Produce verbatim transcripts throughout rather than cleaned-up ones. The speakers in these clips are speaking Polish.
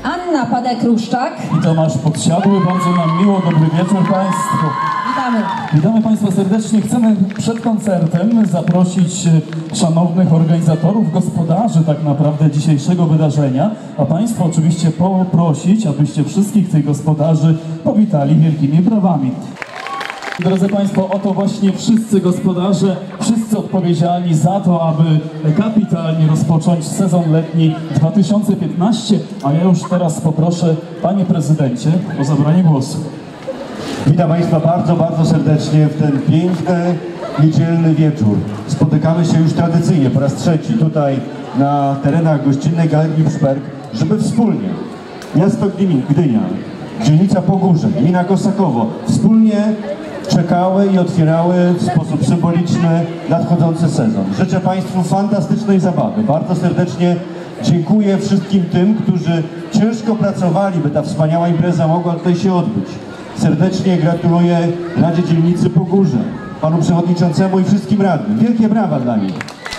Anna Padek-Ruszczak i Tomasz Podsiadły. Bardzo nam miło, dobry wieczór Państwu. Witamy. Witamy Państwa serdecznie. Chcemy przed koncertem zaprosić szanownych organizatorów, gospodarzy tak naprawdę dzisiejszego wydarzenia, a Państwa oczywiście poprosić, abyście wszystkich tych gospodarzy powitali wielkimi brawami. Drodzy Państwo, oto właśnie wszyscy gospodarze, wszyscy odpowiedzialni za to, aby kapitalnie rozpocząć sezon letni dwa tysiące piętnasty, a ja już teraz poproszę Panie Prezydencie o zabranie głosu. Witam Państwa bardzo, bardzo serdecznie w ten piękny, niedzielny wieczór. Spotykamy się już tradycyjnie po raz trzeci tutaj na terenach gościnnej Galerii Szperk, żeby wspólnie miasto Gdynia, dzielnica Pogórze, gmina Kosakowo wspólnie czekały i otwierały w sposób symboliczny nadchodzący sezon. Życzę Państwu fantastycznej zabawy. Bardzo serdecznie dziękuję wszystkim tym, którzy ciężko pracowali, by ta wspaniała impreza mogła tutaj się odbyć. Serdecznie gratuluję Radzie Dzielnicy Pogórze, panu przewodniczącemu i wszystkim radnym. Wielkie brawa dla nich.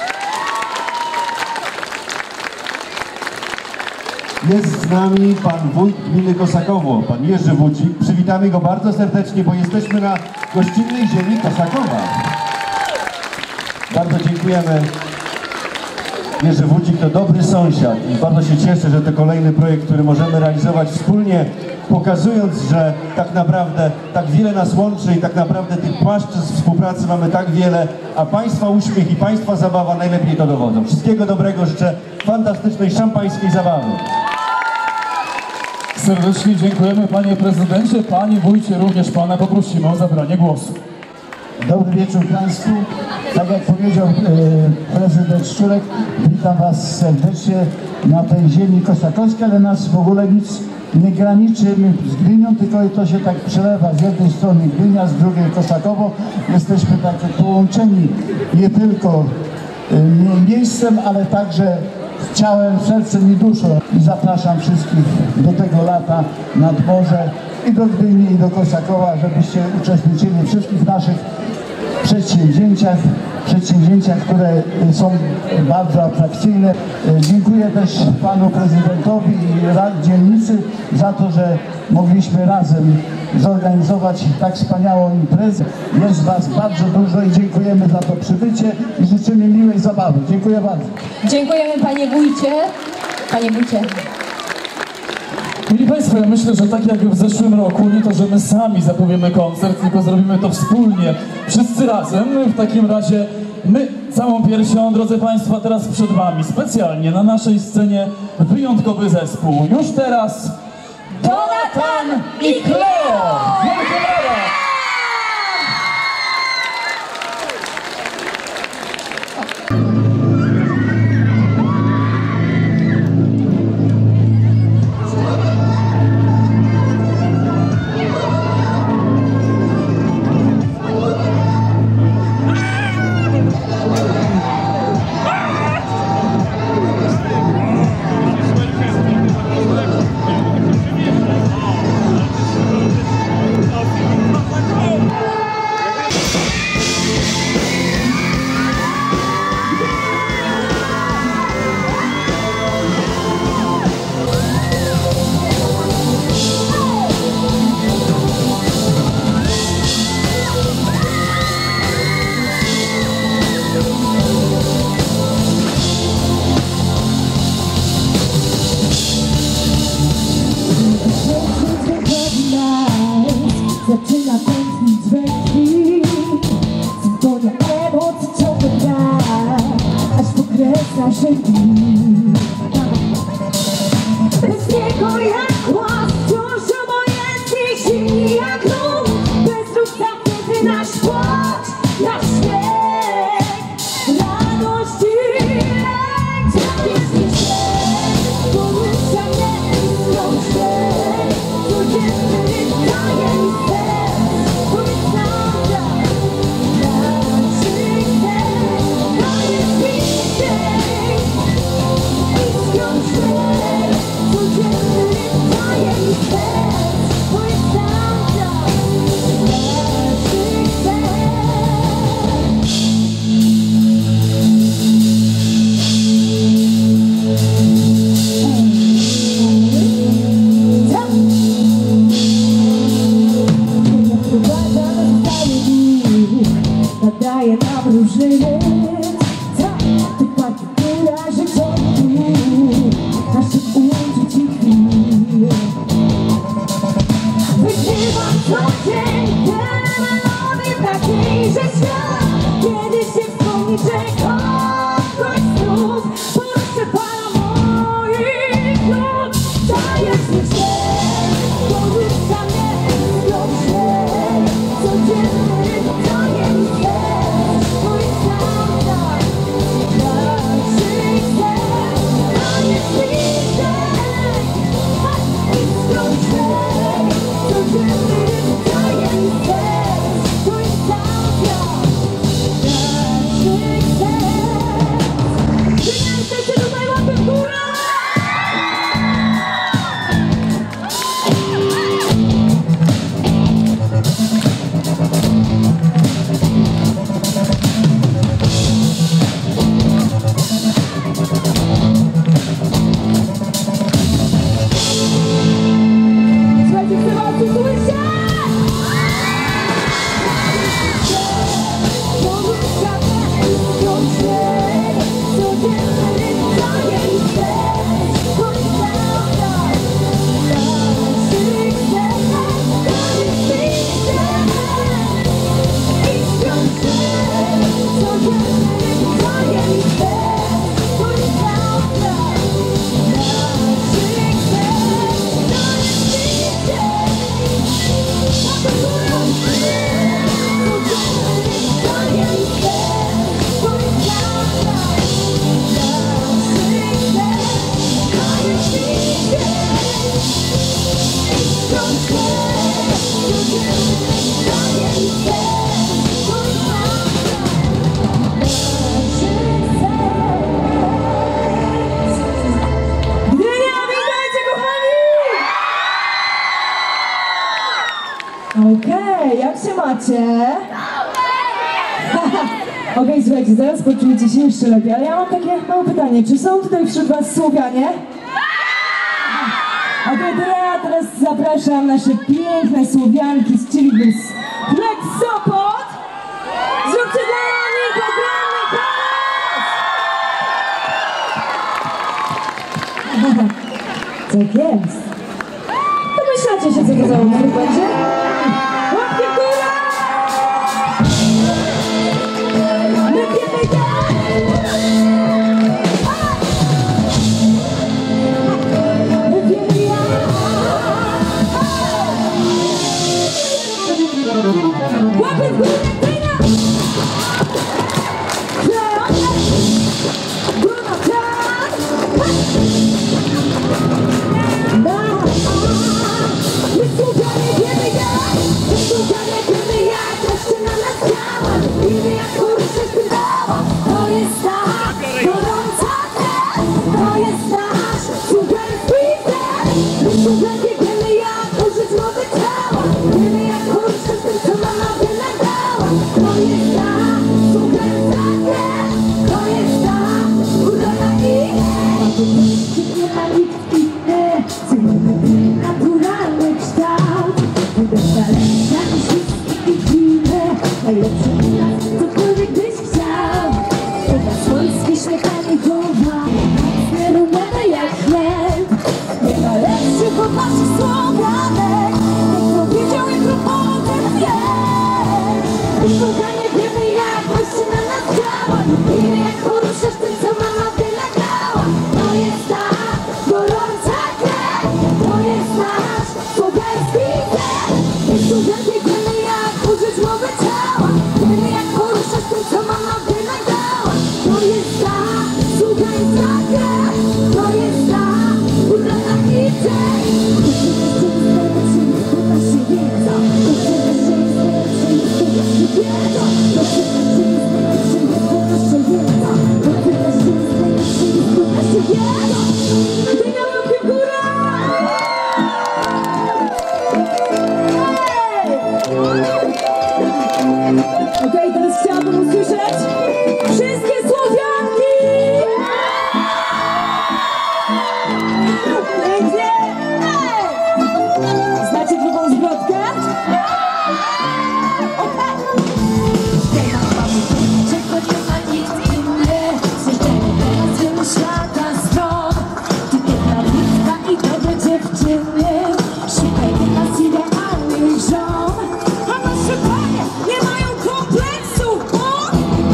Jest z nami pan wójt gminy Kosakowo, pan Jerzy Wójcik. Przywitamy go bardzo serdecznie, bo jesteśmy na gościnnej ziemi Kosakowa. Bardzo dziękujemy. Jerzy Wójcik to dobry sąsiad i bardzo się cieszę, że to kolejny projekt, który możemy realizować wspólnie, pokazując, że tak naprawdę tak wiele nas łączy i tak naprawdę tych płaszczyzn współpracy mamy tak wiele, a Państwa uśmiech i Państwa zabawa najlepiej to dowodzą. Wszystkiego dobrego, życzę fantastycznej, szampańskiej zabawy. Serdecznie dziękujemy Panie Prezydencie, Panie Wójcie, również Pana poprosimy o zabranie głosu. Dobry wieczór Państwu. Tak jak powiedział e, prezydent Szczurek, witam Was serdecznie na tej ziemi kosakowskiej, ale nas w ogóle nic nie graniczy z Gdynią, tylko to się tak przelewa z jednej strony Gdynia, z drugiej Kosakowo. Jesteśmy tak połączeni nie tylko e, miejscem, ale także ciałem, sercem i duszą. I zapraszam wszystkich do tego lata nad morze i do Gdyni, i do Kosakowa, żebyście uczestniczyli w wszystkich naszych przedsięwzięciach, przedsięwzięciach, które są bardzo atrakcyjne. Dziękuję też panu prezydentowi i Radzie Dzielnicy za to, że mogliśmy razem zorganizować tak wspaniałą imprezę. Jest was bardzo dużo i dziękujemy za to przybycie i życzymy miłej zabawy. Dziękuję bardzo. Dziękujemy Panie Wójcie. Panie Wójcie. Mili Państwo, ja myślę, że tak jak w zeszłym roku, nie to, że my sami zapowiemy koncert, tylko zrobimy to wspólnie, wszyscy razem. W takim razie my całą piersią, drodzy Państwo, teraz przed Wami specjalnie na naszej scenie wyjątkowy zespół. Już teraz Donatan i Cleo! Wielkie brawa! Thank you. Okej, jak się macie? Okej, słuchajcie, zaraz poczujecie się jeszcze lepiej, ale ja mam takie małe pytanie. Czy są tutaj wśród was Słowianie? Okej, to ja teraz zapraszam nasze piękne Słowianki z Chili Flex Sopot. Zróbcie dla nich ogromny hałas! Tak jest. Domyślacie się, co to za utwór będzie? Łapki w górę! Lepiej tak! Lepiej ja! Łapy w górę, Kryna! Bruno, czas! Wysłuchanie wiemy jak, wysłuchanie wiemy jak, jeszcze na nas działa, wiemy jak kurczę spytała. To jest tak, gorąca krew, to jest nasz super speeder. Wysłuchanie wiemy jak, użyć mowy ciała, wiemy jak kurczę z tym co mama wynadała. To jest tak, super krew, to jest tak, urona i nie ma nikt inny, co nie naturalny kształt. Wydeszcza lepsza niż wszystkie inne, najlepszy nas, cokolwiek byś chciał. Chyba swojskie śmiechanie głowa, zerumane jak chleb. Nie ma lepszych od naszych Słowianek, kto wiedział jak to potem wie. Wysłuchanie wiemy jak właśnie na nas działa, wiemy jak poruszasz tym co mama wynagała. To jest ta gorąca krew, to jest nasz słowiański cel. Wysłuchanie wiemy jak użyć mowy ciała, wiemy jak poruszasz tym co mama wynagała. To jest ta słuchańca krew, to jest ta urana i cel. Okej, teraz chciałabym usłyszeć wszystkie Słowianki! Pięknie! Znacie drugą zwrotkę? Czego nie ma nikt inny, zjeżdżenie teraz wielu świata stron. Ty piękna bliska i dobre dziewczyny, szukaj nas idealnych żon. A nasze panie nie mają kompleksu, bo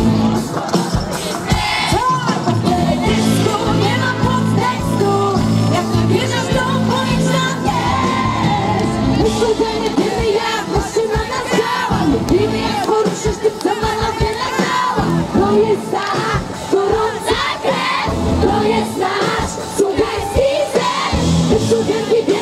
tak, w teledysku nie ma podtekstu. Jak nie bierzesz to powiedz nam jest. Wysłuchanie wiemy jak właśnie na nas działa, lubimy jak poruszysz tym co mama wynagała. To jest ta gorąca krew, to jest nasz słuchański sen. Wysłuchanie wiemy